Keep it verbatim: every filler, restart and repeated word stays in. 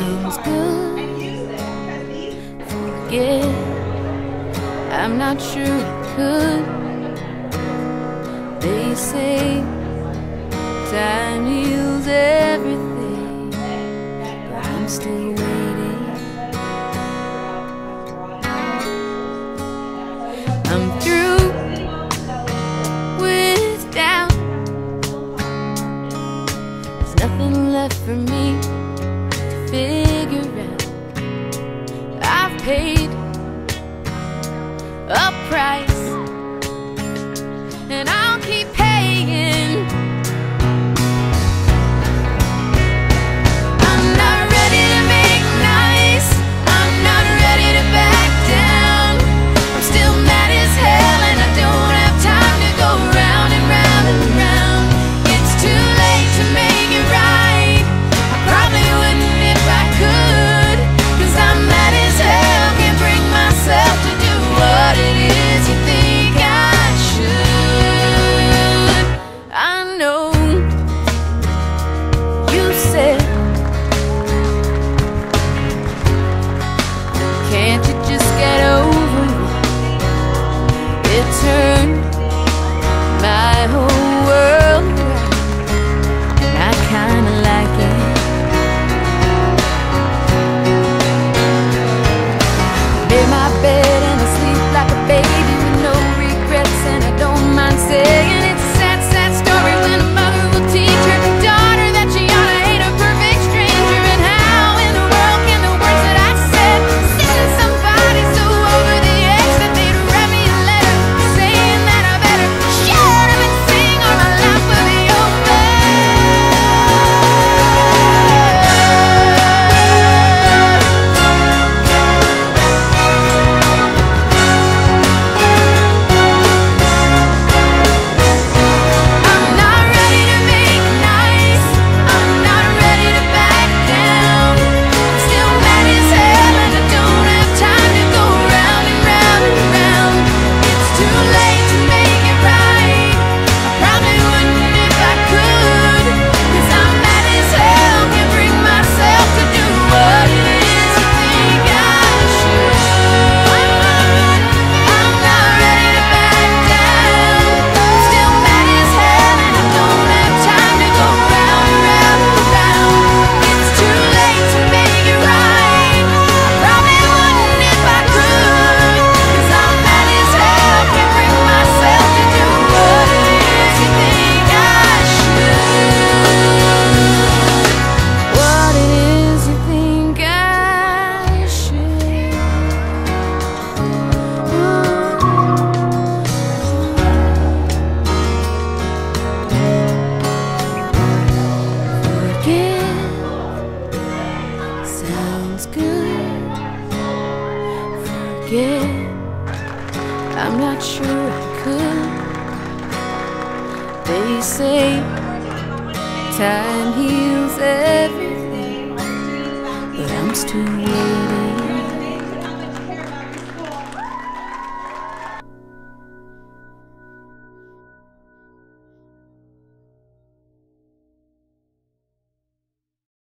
sounds good. Forget, I'm not sure I could. They say time heals everything, but I'm still waiting. I'm through with doubt. There's nothing left for me to figure out. I've paid a price, and I'll keep paying. I'm not ready to make nice. I'm not ready to back down. I'm still mad as hell, and I don't have time to go round and round and round. It's too late to make it right. I probably wouldn't if I could, 'cause I'm mad as hell, can't bring myself to do what it is you think I should. I know you said, can't you just get over it? It turned my whole world around, and I kinda like it. Made my bed and I sleep like a baby with no regrets, and I don't mind saying it's a sad, sad story when a mother will teach her daughter that she ought to hate a perfect stranger. And how in the world can the words that I said send somebody so over the edge that they'd write me a letter saying that I better shut up and sing or my life will be over? I'm not ready to make nice. I'm not ready to back down. I'm still mad as hell, and I don't have time to go round and round and round. It's too late to make it right. I probably wouldn't if I could, 'cause I'm mad as hell, can't bring myself to do what it is you think I should. I'm not ready to back down. I'm still mad as hell, and I don't have time to go round and round and round. It's too late to make it right. I probably wouldn't if I could, 'cause I'm mad as hell, can't bring myself to do what it is you think I should. What it is you think I should. Forget, sounds good. Forget, I'm not sure I could. They say time heals everything, but I'm still waiting.